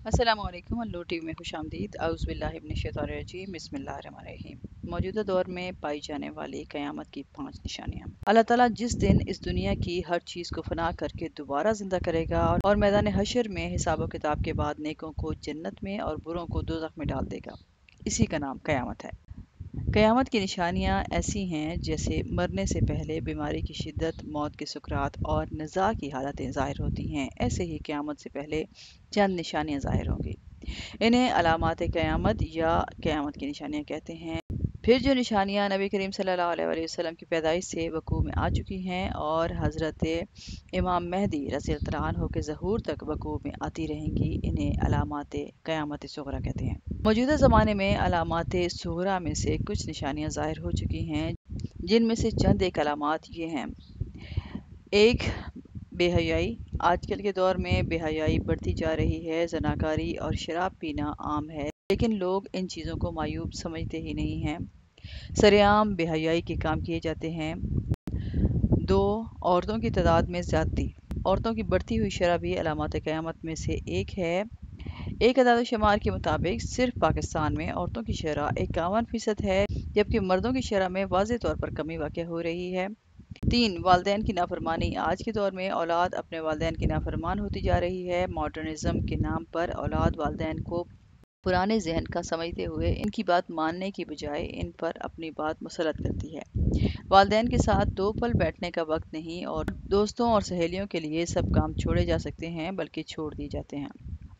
अस्सलाम वालेकुम। अल्लू टीवी में खुश आमदीद। औज़ुबिल्लाहिमिनश्शैतानिर्रजीम। बिस्मिल्लाहिर्रहमानिर्रहीम। मौजूदा दौर में पाई जाने वाली क़यामत की 5 निशानियाँ। अल्लाह ताला जिस दिन इस दुनिया की हर चीज़ को फना करके दोबारा ज़िंदा करेगा और मैदान हशर में हिसाब व किताब के बाद नेकों को जन्नत में और बुरों को दोज़ख में डाल देगा, इसी का नाम क़यामत है। क़यामत की निशानियाँ ऐसी हैं जैसे मरने से पहले बीमारी की शिद्दत, मौत के सुकरात और निज़ा की हालतें ज़ाहिर होती हैं, ऐसे ही क़यामत से पहले चंद निशानियाँ ज़ाहिर होंगी। इन्हें अलामात क़यामत या क़यामत की निशानियाँ कहते हैं। फिर जो निशानियाँ नबी करीम सल्लल्लाहु अलैहि वसल्लम की पैदाइश से वक़ूअ में आ चुकी हैं और हज़रत इमाम महदी रज़ियल्लाहु तआला अन्हु के ज़हूर तक वक़ूअ में आती रहेंगी, इन्हें अलामात क़यामत सुग़रा कहते हैं। मौजूदा ज़माने में अलामात सुग़रा में से कुछ निशानियाँ ज़ाहिर हो चुकी हैं, जिनमें से चंद एक अलामात ये हैं। 1. बेहयाई। आजकल के दौर में बेहयाई बढ़ती जा रही है। ज़नाकारी और शराब पीना आम है, लेकिन लोग इन चीज़ों को मायूब समझते ही नहीं हैं। सरेआम बेहयाई के काम किए जाते हैं। 2. औरतों की तादाद में ज़्यादती। औरतों की बढ़ती हुई शरह भी अलामात क़यामत में से एक है। एक अदाद शुमार के मुताबिक सिर्फ पाकिस्तान में औरतों की शरह 51% है, जबकि मर्दों की शरह में वाज़ेह तौर पर कमी वाक़या हो रही है। 3. वालिदैन की नाफरमानी। आज के दौर में औलाद अपने वालिदैन की नाफरमान होती जा रही है। मॉडर्निज़्म के नाम पर औलाद वालिदैन को पुराने ज़हन का समझते हुए इनकी बात मानने की बजाय इन पर अपनी बात मुसल्लत करती है। वालिदैन के साथ 2 पल बैठने का वक्त नहीं और दोस्तों और सहेलियों के लिए सब काम छोड़े जा सकते हैं, बल्कि छोड़ दिए जाते हैं।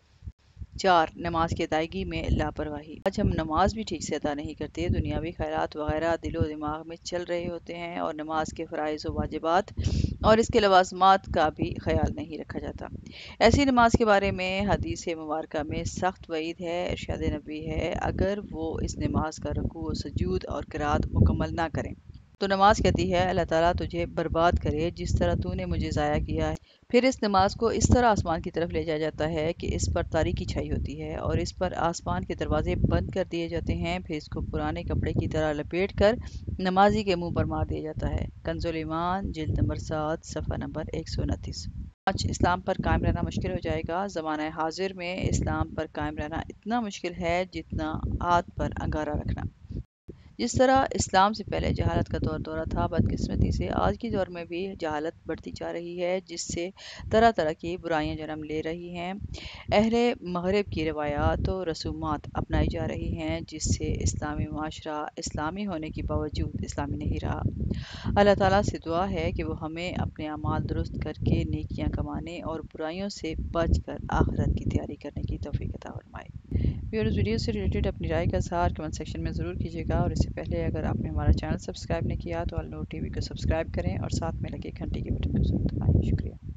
4. नमाज की अदायगी में लापरवाही। आज हम नमाज भी ठीक से अदा नहीं करते। दुनियावी ख़ैरात वगैरह दिलो दिमाग में चल रहे होते हैं और नमाज के फ़राइज़ व वाजिबात और इसके लवाज़मात का भी ख्याल नहीं रखा जाता। ऐसी नमाज के बारे में हदीस मुबारक में सख्त वईद है। इरशाद नबी है, अगर वो इस नमाज का रुकू व सुजूद और क़िराअत मुकम्मल ना करें तो नमाज कहती है, अल्लाह ताला तुझे बर्बाद करे जिस तरह तूने मुझे ज़ाया किया है। फिर इस नमाज को इस तरह आसमान की तरफ ले जाया जाता है कि इस पर तारीकी छाई होती है और इस पर आसमान के दरवाजे बंद कर दिए जाते हैं। फिर इसको पुराने कपड़े की तरह लपेट कर नमाजी के मुंह पर मार दिया जाता है। कंजुल ईमान, जिल्द नंबर 7, सफ़ा नंबर 129। आज इस्लाम पर कायम रहना मुश्किल हो जाएगा। ज़माना हाजिर में इस्लाम पर कायम रहना इतना मुश्किल है जितना हाथ पर अंगारा रखना। जिस तरह इस्लाम से पहले जहालत का दौर था, बदकिस्मती से आज के दौर में भी जहालत बढ़ती जा रही है, जिससे तरह तरह की बुराइयां जन्म ले रही हैं। अहले मगरिब की रवायात और रसूमात अपनाई जा रही हैं, जिससे इस्लामी माशरा इस्लामी होने के बावजूद इस्लामी नहीं रहा। अल्लाह ताला से दुआ है कि वो हमें अपने अमाल दुरुस्त करके नेकियां कमाने और बुराइयों से बच कर आखिरत की तैयारी करने की तौफीक अता फरमाए। व्यूअर्स, वीडियो से रिलेटेड अपनी राय का इज़हार कमेंट सेक्शन में ज़रूर कीजिएगा और इससे पहले अगर आपने हमारा चैनल सब्सक्राइब नहीं किया तो अल्लू टीवी को सब्सक्राइब करें और साथ में लगे घंटी के बटन को ज़रूर दबाएं। शुक्रिया।